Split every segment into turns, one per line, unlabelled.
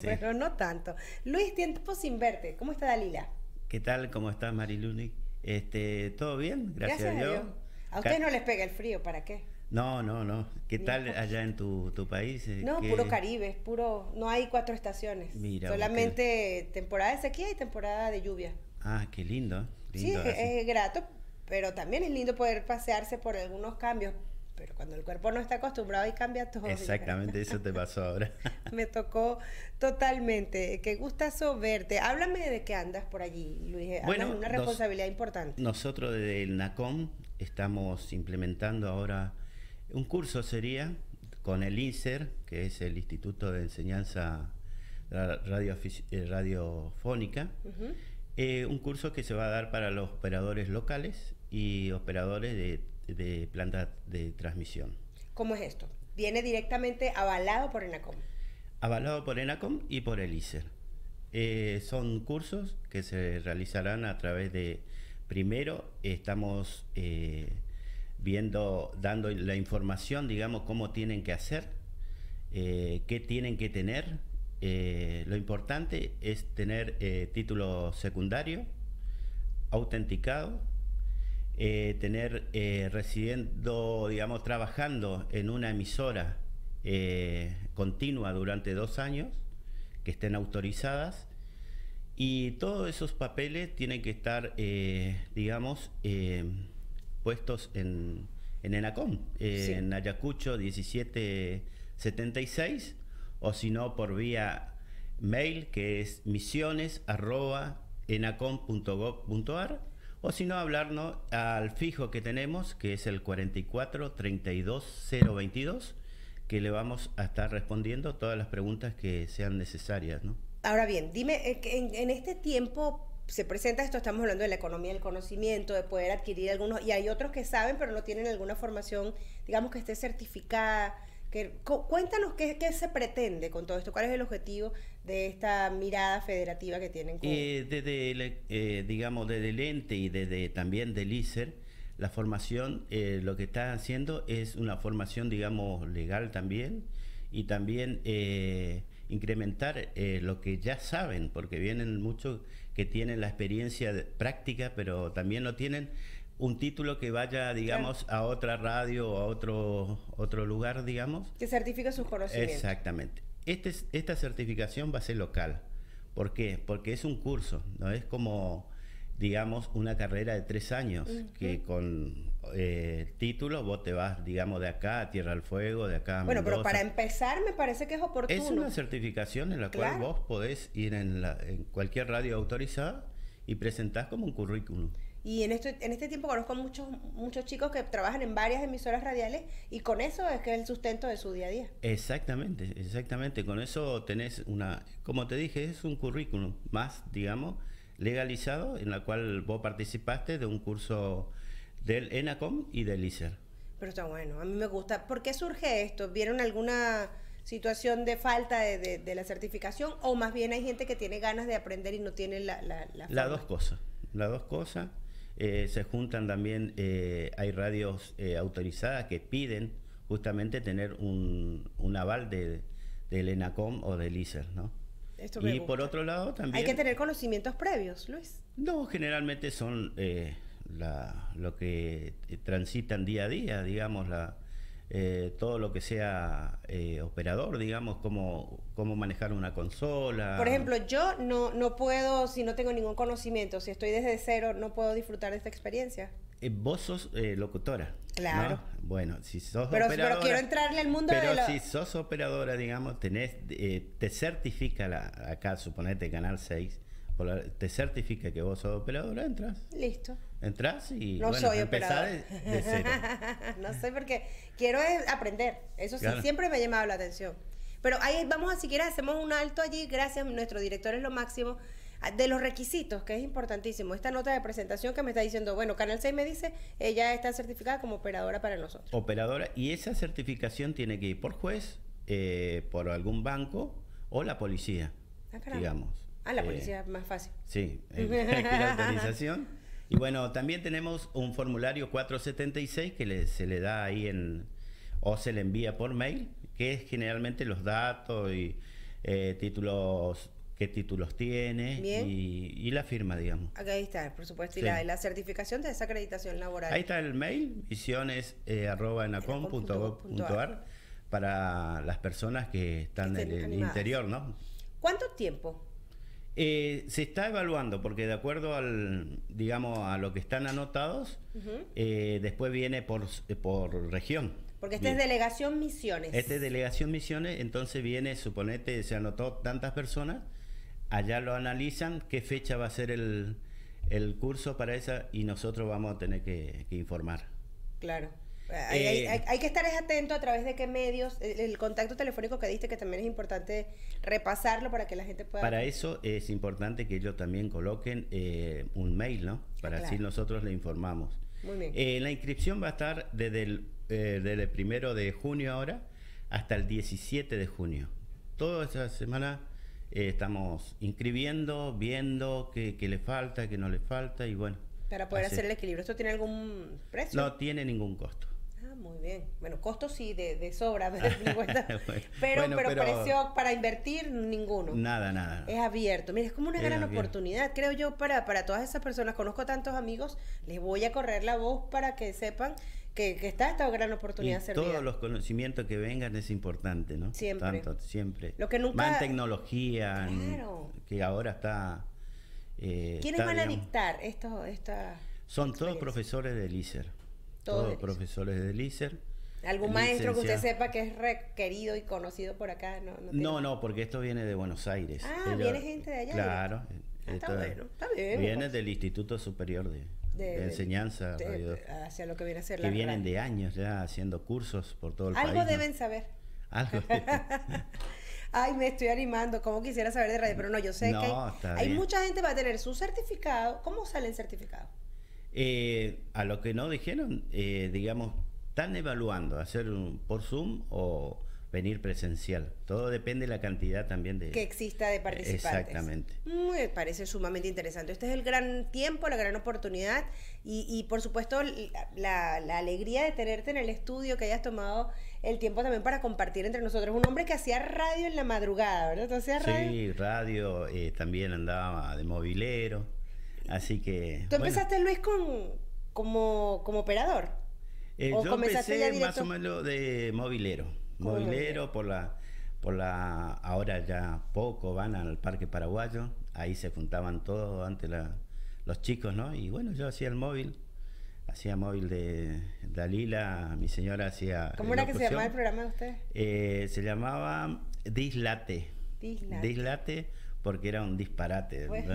Sí.
Pero no tanto. Luis, tiempo sin verte. ¿Cómo está Dalila?
¿Qué tal? ¿Cómo estás, Mariluni? ¿Todo bien? Gracias a
Gracias a
Dios.
Dios. A ustedes
Ca-
no les pega el frío, ¿para qué?
No, no, no. ¿Qué
Ni un
tal allá
poquito.
en tu país?
No, puro Caribe, puro, no hay cuatro estaciones.
Mira, vos
Solamente temporada de sequía y temporada de lluvia.
Ah, qué lindo,
Sí,
lindo así.
es grato, pero también es lindo poder pasearse por algunos cambios. Pero cuando el cuerpo no está acostumbrado y cambia todo, vieras.
Exactamente eso te pasó ahora.
Me tocó totalmente. Qué gustazo verte. Háblame de qué andas por allí, Luis. Andas en
Bueno,
una responsabilidad importante.
nosotros desde el NACOM estamos implementando ahora un curso sería con el INSER, que es el Instituto de Enseñanza Radiofónica,
Ujú.
un curso que se va a dar para los operadores locales y operadores de plantas de transmisión,
¿Cómo es esto? Viene directamente avalado por ENACOM.
avalado por ENACOM y por el ISER. Son cursos que se realizarán a través de, primero estamos dando la información, digamos, cómo tienen que hacer, qué tienen que tener. Lo importante es tener título secundario, autenticado, tener residiendo, digamos, trabajando en una emisora continua durante 2 años, que estén autorizadas, y todos esos papeles tienen que estar, digamos, puestos en ENACOM,
Sí.
en Ayacucho 1776, o si no por vía mail, que es misiones@enacom.gov.ar, o si no hablarnos al fijo que tenemos, que es el 44 32 022, que le vamos a estar respondiendo todas las preguntas que sean necesarias, ¿no?
Ahora bien, dime, que en este tiempo se presenta esto, estamos hablando de la economía del conocimiento, de poder adquirir algunos, y hay otros que saben, pero no tienen alguna formación, digamos, que esté certificada. Cuéntanos qué se pretende con todo esto, cuál es el objetivo de esta mirada federativa que tienen con...
Digamos, desde el ente y desde también del ISER, la formación, lo que está haciendo es una formación, digamos, legal también, y también incrementar lo que ya saben, porque vienen muchos que tienen la experiencia práctica, pero también no tienen un título que vaya,
Claro,
digamos, a otra radio o a otro lugar, digamos.
que certifique sus conocimientos.
Exactamente. Esta certificación va a ser local. ¿Por qué? Porque es un curso, no es como, digamos, una carrera de 3 años,
Ujú.
que con título vos te vas, digamos, de acá a Tierra del Fuego, de acá a
Bueno, pero para
Mendoza.
empezar me parece que es
Es
oportuno.
una certificación en la cual
Claro.
vos podés ir en cualquier radio autorizada y presentás como un currículum.
Y en este tiempo conozco muchos chicos que trabajan en varias emisoras radiales y con eso es que es el sustento de su día a día.
Exactamente, exactamente. Con eso tenés como te dije, es un currículum más, digamos, legalizado, en la cual vos participaste de un curso del ENACOM y del ISER.
Pero está bueno, a mí me gusta. ¿Por qué surge esto? ¿Vieron alguna situación de falta de la certificación o más bien hay gente que tiene ganas de aprender y no tiene la
Las
forma?
dos cosas, las dos cosas. Se juntan también, hay radios autorizadas que piden justamente tener un aval del ENACOM o del ISER, ¿no?
Esto me
Y por
gusta.
otro lado
Hay que
también,
tener conocimientos previos, Luis.
no, generalmente son lo que transitan día a día, digamos, todo lo que sea operador, digamos, cómo manejar una
Por
consola.
ejemplo, yo no puedo, si no tengo ningún conocimiento, si estoy desde cero, no puedo disfrutar de esta experiencia.
Vos sos locutora,
Claro.
¿no? Bueno, si sos
Pero quiero
operadora,
entrarle al mundo de
pero
la...
si sos operadora, digamos, te certifica acá, suponete Canal 6, te certifica que vos sos operadora,
Listo.
entras y
No
bueno,
soy
empezás
operadora.
de cero.
No sé porque quiero aprender. Eso sí,
Claro.
siempre me ha llamado la atención. Pero ahí vamos a, si quieres, hacemos un alto allí. Gracias, nuestro director es lo máximo. De los requisitos, que es importantísimo. Esta nota de presentación que me está diciendo, bueno, Canal 6 me dice, ella está certificada como operadora para nosotros.
Operadora, y esa certificación tiene que ir por juez, por algún banco o la policía,
Ah, caramba.
digamos.
Ah, la
Eh,
policía es más fácil.
Sí, requiere autorización. Y bueno, también tenemos un formulario 476 que se le da ahí o se le envía por mail, que es generalmente los datos y títulos, qué títulos tiene y la firma, digamos.
Aquí está, por supuesto, y
Sí.
la certificación de esa acreditación laboral.
Ahí está el mail, misiones@enacom.gov.ar para las personas que están
Que
en
estén
el
animadas.
interior, ¿no?
¿Cuánto tiempo?
Se está evaluando porque de acuerdo digamos, a lo que están anotados, después viene por región.
Porque esta es
Bien.
delegación Misiones.
Este es delegación Misiones, entonces viene, suponete, se anotó tantas personas, allá lo analizan, qué fecha va a ser el curso para esa y nosotros vamos a tener que informar.
Claro. Hay que estar atento a través de qué medios, el contacto telefónico que diste, que también es importante repasarlo para que la gente pueda...
Para eso es importante que ellos también coloquen un mail, ¿no? Para así
claro.
nosotros le informamos.
Muy bien.
La inscripción va a estar desde el 1 de junio ahora hasta el 17 de junio. Toda esa semana estamos inscribiendo, viendo qué le falta, qué no le falta y bueno.
Para poder hacer el equilibrio. ¿Esto tiene algún precio?
No tiene ningún costo.
Ah, muy bien. Bueno, costos sí de sobra, pero
Bueno, pero
precio para invertir, ninguno.
Nada.
Es abierto. Mira, es como una gran
abierto.
oportunidad, creo yo, para todas esas personas. Conozco tantos amigos, les voy a correr la voz para que sepan que está esta gran oportunidad
Y
servida.
todos los conocimientos que vengan es importante, ¿no?
Siempre.
Siempre.
Lo que nunca...
Más tecnología,
Claro.
que ahora está...
¿Quiénes van a dictar esta
Son todos profesores del ISER. Todos profesores del ISER.
¿Algún maestro que usted sepa que es requerido y conocido por acá?
No, porque esto viene de Buenos Aires.
Ah, viene gente de allá.
Claro.
Está bueno, está bien.
Viene del Instituto Superior de Enseñanza.
Hacia lo que viene a ser
que
la
vienen
radio.
de años ya haciendo cursos por todo el país.
Algo deben saber.
Algo.
Ay, me estoy animando. Como quisiera saber de radio, pero no, yo sé que hay mucha gente que va a tener su certificado. ¿Cómo sale el certificado?
A lo que no dijeron, digamos, están evaluando hacer por Zoom o venir presencial. Todo depende de la cantidad también de...
Que exista de participantes.
Exactamente.
Me parece sumamente interesante. Este es el gran tiempo, la gran oportunidad y por supuesto la alegría de tenerte en el estudio, que hayas tomado el tiempo también para compartir entre nosotros. Un hombre que hacía radio en la madrugada, ¿verdad? ¿Tú hacías radio?
Sí, radio, también andaba de movilero, así que...
¿Tú empezaste, Luis, como operador?
Yo empecé más o menos de movilero. Movilero por la ahora ya poco van al Parque Paraguayo, ahí se juntaban todos antes los chicos, ¿no? Y bueno, yo hacía móvil de Dalila, mi señora hacía...
¿Cómo era que se llamaba el programa de ustedes?
Se llamaba Dislate. Dislate porque era un disparate.
Bueno.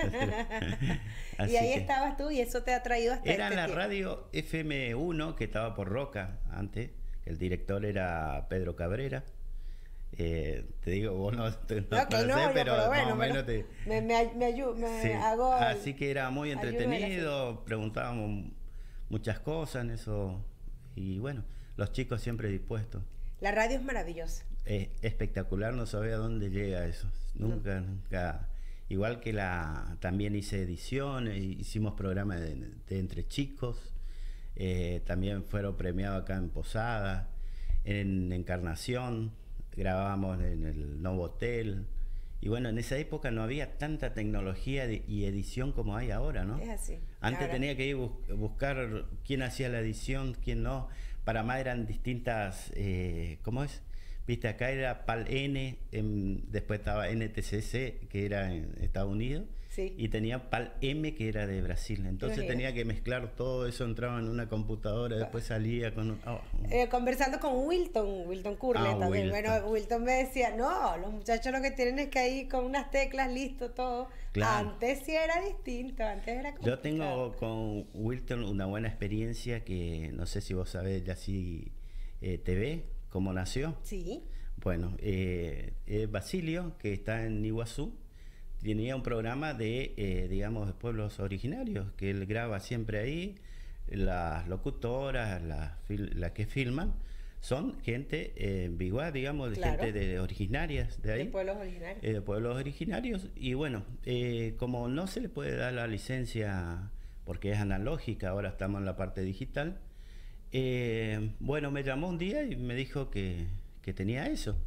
Y ahí estabas tú y eso te ha traído hasta
era la radio FM1 que estaba por Roca antes. El director era Pedro Cabrera. Te digo, vos no conocés, pero
bueno,
más o menos sí.
hago...
Así que era muy entretenido, preguntábamos muchas cosas en eso. Y bueno, los chicos siempre dispuestos.
La radio es maravillosa.
Espectacular, no sabía dónde llega eso. Nunca. Igual que también hice ediciones, hicimos programas de entre chicos. También fueron premiados acá en Posada, en Encarnación, grabábamos en el Novo Hotel. Y bueno, en esa época no había tanta tecnología y edición como hay ahora, ¿no?
Es así.
Antes tenía que ir buscar quién hacía la edición, quién no. Para más eran distintas, ¿cómo es? Viste, acá era PAL-N, después estaba NTCC, que era en Estados Unidos,
sí.
Y tenía PAL-M, que era de Brasil. Entonces tenía que mezclar todo eso, entraba en una computadora, después salía con...
conversando con Wilton Curle también.
Wilton.
Bueno, Wilton me decía, no, los muchachos lo que tienen es que ir con unas teclas, listo, todo.
Claro.
Antes sí era distinto, antes era complicado.
Yo tengo con Wilton una buena experiencia que no sé si vos sabés, Yací TV, cómo nació.
Sí.
Bueno, Basilio, que está en Iguazú, tenía un programa digamos, de pueblos originarios, que él graba siempre ahí. Las locutoras, las que filman, son gente biguá, digamos,
claro.
Gente de originarias de ahí.
De pueblos originarios.
De pueblos originarios. Y bueno, como no se le puede dar la licencia porque es analógica, ahora estamos en la parte digital. Bueno, me llamó un día y me dijo que tenía eso.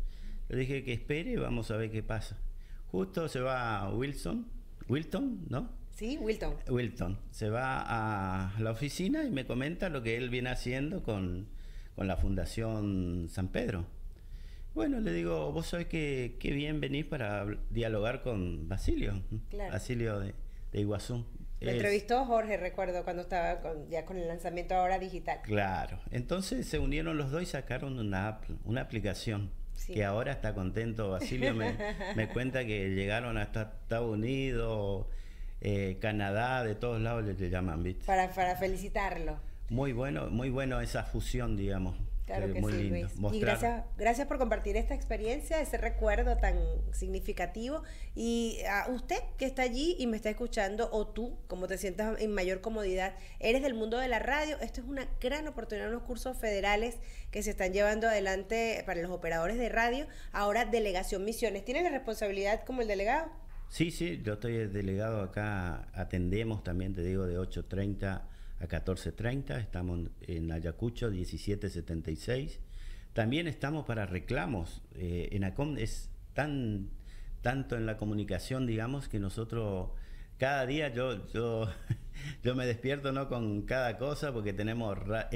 Le dije que espere, vamos a ver qué pasa. Justo se va Wilton, ¿no?
Sí, Wilton.
Wilton. Se va a la oficina y me comenta lo que él viene haciendo con la Fundación San Pedro. Bueno, le digo, vos sabés que qué bien venís para dialogar con Basilio.
Claro.
Basilio de Iguazú.
Me entrevistó Jorge, recuerdo, cuando estaba ya con el lanzamiento ahora digital.
Claro. Entonces se unieron los dos y sacaron una aplicación. Sí. Que ahora está contento. Basilio me cuenta que llegaron hasta Estados Unidos, Canadá, de todos lados le llaman, ¿viste?
Para felicitarlo.
Muy bueno esa fusión, digamos.
Claro que
muy
sí,
lindo.
Luis. Y gracias por compartir esta experiencia, ese recuerdo tan significativo. Y a usted que está allí y me está escuchando, o tú, como te sientas en mayor comodidad, eres del mundo de la radio, esto es una gran oportunidad, unos cursos federales que se están llevando adelante para los operadores de radio. Ahora, Delegación Misiones. ¿Tiene la responsabilidad como el delegado?
Sí, yo estoy el delegado acá, atendemos también, te digo, de 8:30 a 14:30, estamos en Ayacucho 1776. También estamos para reclamos. ENACOM es tanto en la comunicación, digamos, que nosotros cada día yo me despierto, ¿no?, con cada cosa, porque tenemos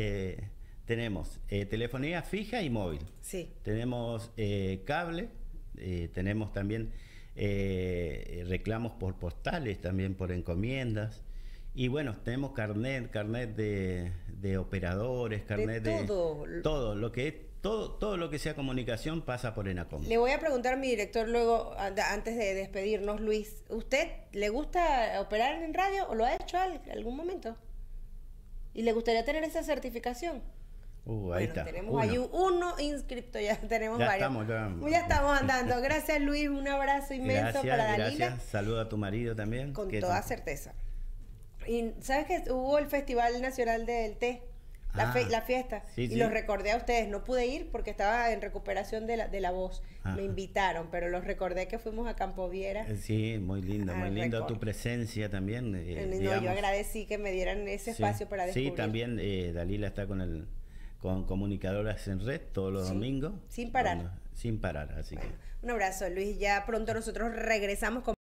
telefonía fija y móvil.
Sí.
Tenemos cable, tenemos también reclamos por postales, también por encomiendas. Y bueno, tenemos carnet de operadores, carnet de todo lo que sea comunicación pasa por ENACOM.
Le voy a preguntar a mi director luego, antes de despedirnos, Luis, ¿usted le gusta operar en radio o lo ha hecho en algún momento? ¿Y le gustaría tener esa certificación?
Ahí está.
Tenemos ahí uno inscripto, ya tenemos varios. Ya estamos andando. Gracias, Luis, un abrazo inmenso para Dalila.
Gracias, saludo a tu marido también.
Con toda certeza. Y sabes que hubo el Festival Nacional del Té, la fiesta, y los recordé a ustedes. No pude ir porque estaba en recuperación de la voz. Me invitaron, pero los recordé que fuimos a Campo Viera.
Sí, muy lindo tu presencia también.
Yo agradecí que me dieran ese espacio para descubrir.
Sí, también Dalila está con Comunicadoras en Red todos los domingos.
Sin parar.
Bueno, sin parar, así que.
Un abrazo, Luis. Ya pronto nosotros regresamos con